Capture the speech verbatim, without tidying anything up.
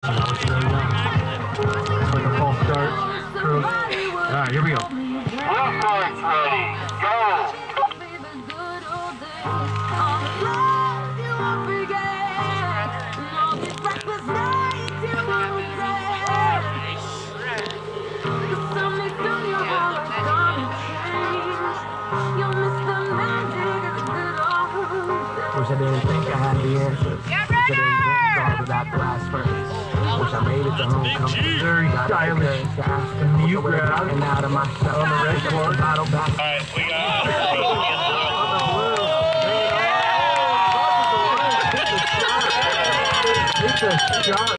Like a false start. True. All right, here we go. Left art's ready. Go. Wish I didn't think I had the answers. Wish I didn't get called without the last verse. Wish I made it to homecoming. Very stylish. And you grab and out of my shell on the regular bottle back. Alright, we got It's a shot.